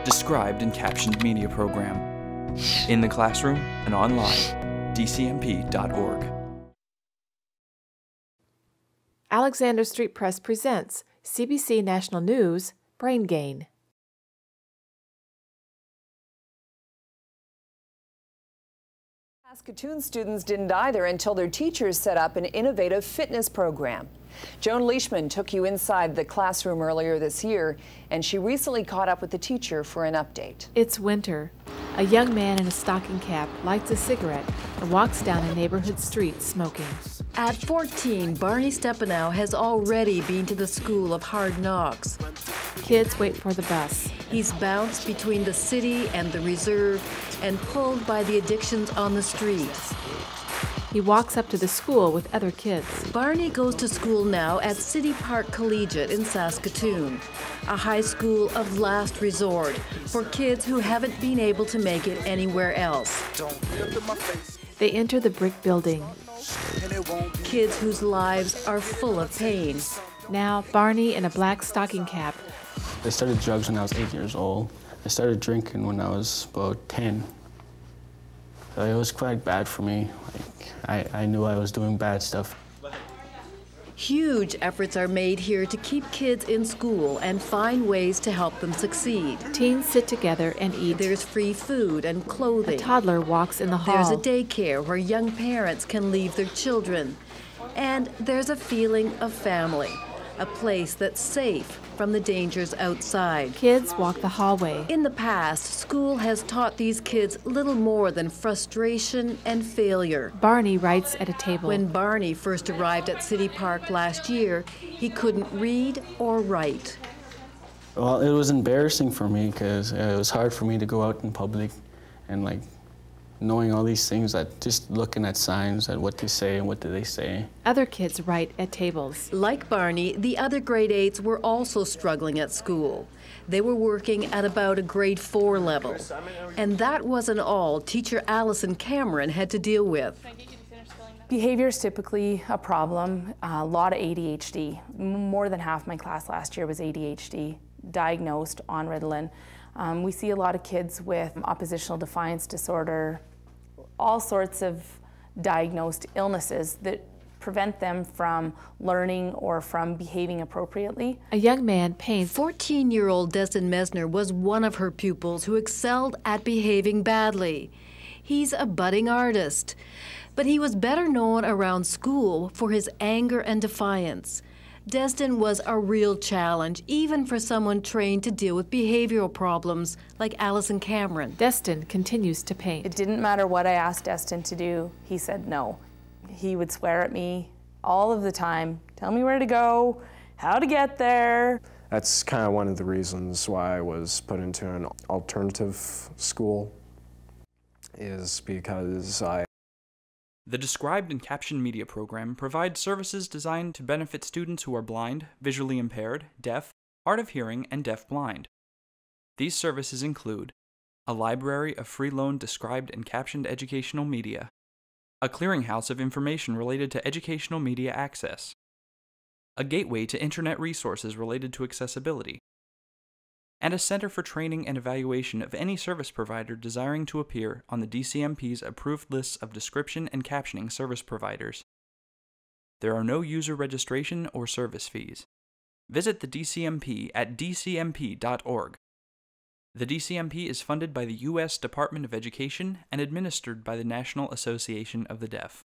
Described and captioned media program. In the classroom and online. dcmp.org. Alexander Street Press presents CBC National News, Brain Gain. Saskatoon students didn't either until their teachers set up an innovative fitness program. Joan Leishman took you inside the classroom earlier this year, and she recently caught up with the teacher for an update. It's winter. A young man in a stocking cap lights a cigarette and walks down a neighborhood street smoking. At 14, Barney Stepanow has already been to the school of hard knocks. Kids wait for the bus. He's bounced between the city and the reserve and pulled by the addictions on the streets. He walks up to the school with other kids. Barney goes to school now at City Park Collegiate in Saskatoon, a high school of last resort for kids who haven't been able to make it anywhere else. They enter the brick building. Kids whose lives are full of pain. Now, Barney in a black stocking cap. I started drugs when I was 8 years old. I started drinking when I was about 10. So it was quite bad for me. I knew I was doing bad stuff. Huge efforts are made here to keep kids in school and find ways to help them succeed. Teens sit together and eat. There's free food and clothing. A toddler walks in the hall. There's a daycare where young parents can leave their children. And there's a feeling of family, a place that's safe from the dangers outside. Kids walk the hallway. In the past, school has taught these kids little more than frustration and failure. Barney writes at a table. When Barney first arrived at City Park last year, he couldn't read or write. Well, it was embarrassing for me because it was hard for me to go out in public and knowing all these things, that just looking at signs and what they say and what do they say. Other kids write at tables. Like Barney, the other grade 8s were also struggling at school. They were working at about a grade 4 level. And that wasn't all teacher Allison Cameron had to deal with. Behavior is typically a problem. A lot of ADHD. More than half my class last year was ADHD, diagnosed on Ritalin. We see a lot of kids with oppositional defiance disorder, all sorts of diagnosed illnesses that prevent them from learning or from behaving appropriately. A young man paints. 14-year-old Destin Mesner was one of her pupils who excelled at behaving badly. He's a budding artist, but he was better known around school for his anger and defiance. Destin was a real challenge, even for someone trained to deal with behavioral problems like Allison Cameron. Destin continues to paint. It didn't matter what I asked Destin to do, he said no. He would swear at me all of the time, tell me where to go, how to get there. That's kind of one of the reasons why I was put into an alternative school, is because The Described and Captioned Media program provides services designed to benefit students who are blind, visually impaired, deaf, hard of hearing, and deaf-blind. These services include a library of free-loan described and captioned educational media, a clearinghouse of information related to educational media access, a gateway to internet resources related to accessibility, and a center for training and evaluation of any service provider desiring to appear on the DCMP's approved lists of description and captioning service providers. There are no user registration or service fees. Visit the DCMP at dcmp.org. The DCMP is funded by the U.S. Department of Education and administered by the National Association of the Deaf.